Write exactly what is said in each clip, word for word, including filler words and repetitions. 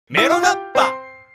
メロナッパ。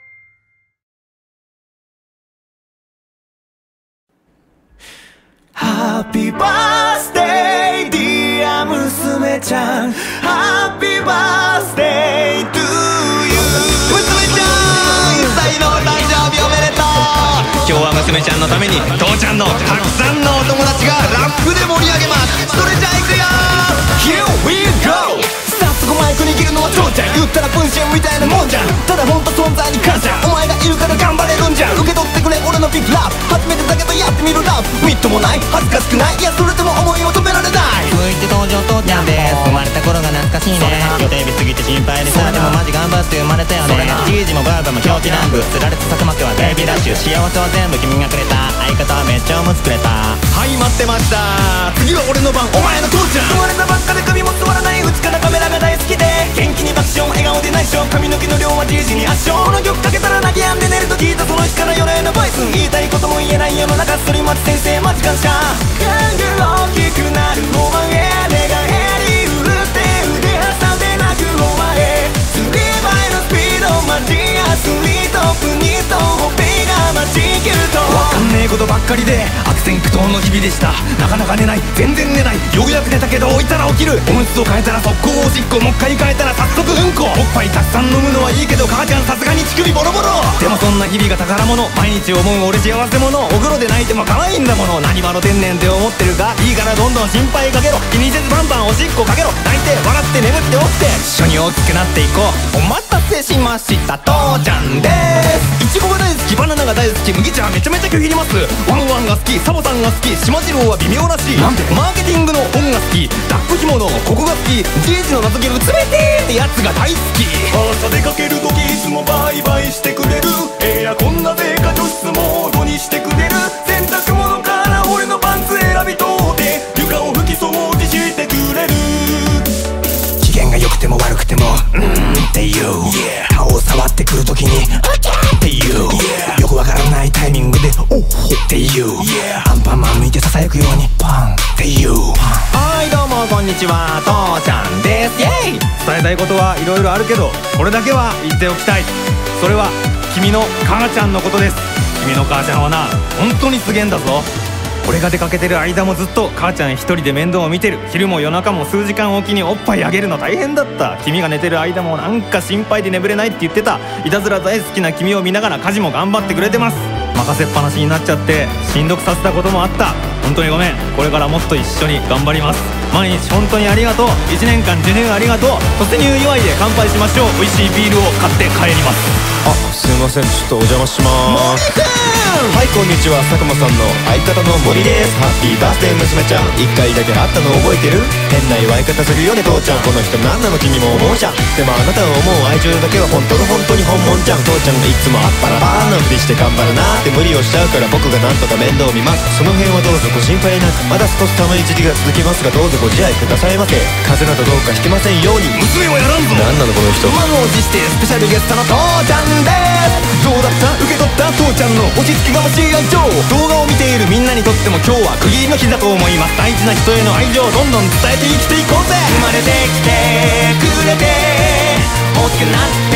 ハッピーバースデーディア娘ちゃん、ハッピーバースデートゥーユー。娘ちゃんいっさいの誕生日おめでとう。今日は娘ちゃんのために父ちゃんのたくさんのお友達がラップで盛り上げます。それじゃあいくよ Here we go。 早速マイク握るのは父ちゃん、言ったら分身みたいなもんじゃん。ただほんと存在に感謝、お前がいるから頑張れるんじゃん。受け取ってくれ俺のビッグラップ、初めてだけどやってみるラップ。みっともない恥ずかしくない、いやそれでも思いを止められない。 続いて登場父ちゃんです。生まれた頃が懐かしいね。予定日すぎて心配でさ、でもマジ頑張って生まれたよね。じいじもばあばも狂気乱舞、つられて咲く幕はベイビーラッシュ。幸せは全部君がくれた、相方はめっちゃおむつくれた。 はい待ってました、次は俺の番、お前の父ちゃん。生まれたばっかで髪も座らないうちからカメラが大好きで、元気に爆笑笑顔で内緒、髪の毛の量はじいじに圧勝。この曲かけたら泣き止んで寝ると聞いたその日から夜へのボイス、言いたいことも言えない世の中、反町先生マジ感謝。大きくなるお前、手が減りうるって腕挟んで泣くお前、スリーバイのスピードマジアスリート、プニートほっぺがマジキュート。わかんねえことばっかりで悪戦苦闘の日々でした。なかなか寝ない、全然寝ない、ようやく寝たけど置いたら起きる。おむつを変えたら速攻おしっこ、もう一回変えたら早速うんこ。おっぱいたくさん飲むのはいいけど母ちゃんさすがに乳首ボロボロ。でもそんな日々が宝物、毎日思う俺幸せ者。お風呂で泣いても可愛いんだもの、何笑ってんねんって思ってるか、いいからどんどん心配かけろ、気にせずバンバンおしっこかけろ。泣いて笑って眠って起きて一緒に大きくなっていこう。お待たせしました、父ちゃんです。いちごが大好き、バナナが大好き、麦茶めちゃめちゃ拒否ります。ワンワンが好き、サボさんが好き、しまじろうは微妙らしい。なんでマーケティングの本が好き、ダック紐のここが好き、じいじの名付けるつめてーってやつが大好き。朝出かけるときいつもバイバイしてくれる、エアコンなぜか除湿モードにしてくれる。洗濯物から俺のパンツ選び取って床を拭き掃除してくれる。機嫌が良くても悪くてもうーんっていう、yeah. 顔を触ってくるときにあちゃーっていう、yeah. よくわからないタイミングでおっっていう、yeah. アンパンマン向いてささやくようにパンっていう。はいどうもこんにちは、父ちゃんです。イェイ。伝えたいことはいろいろあるけどこれだけは言っておきたい。それは君の母ちゃんのことです。君の母ちゃんはな本当にすげえんだぞ。俺が出かけてる間もずっと母ちゃん一人で面倒を見てる。昼も夜中も数時間おきにおっぱいあげるの大変だった。君が寝てる間もなんか心配で眠れないって言ってた。いたずら大好きな君を見ながら家事も頑張ってくれてます。任せっぱなしになっちゃってしんどくさせたこともあった。本当にごめん。これからもっと一緒に頑張ります。毎日本当にありがとう。いちねんかん受験ありがとう。突入祝いで乾杯しましょう。美味しいビールを買って帰ります。 あ、すいません、ちょっとお邪魔します。はい、こんにちは、佐久間さんの相方の森です。ハッピーバースデー娘ちゃん、一回だけ会ったの覚えてる？変な祝い方するよね父ちゃん、この人何なの君も思うじゃん。でもあなたを思う愛情だけは本当の本当に本物じゃん。父ちゃんがいつもあっぱらパーのふりして頑張るなって無理をしちゃうから僕がなんとか面倒見ます。その辺はどうぞご心配なく、まだ少し寒い時期が続きますがどうぞご自愛くださいませ。風邪などどうかひけませんように。 娘はやらんぞ。 何なのこの人。 満を持してスペシャルゲストの父ちゃんです。どうだった？受け取った？父ちゃんの落ち着きがましい愛情。動画を見ているみんなにとっても今日は区切りの日だと思います。大事な人への愛情をどんどん伝えて生きていこうぜ。生まれてきてくれて大きくなって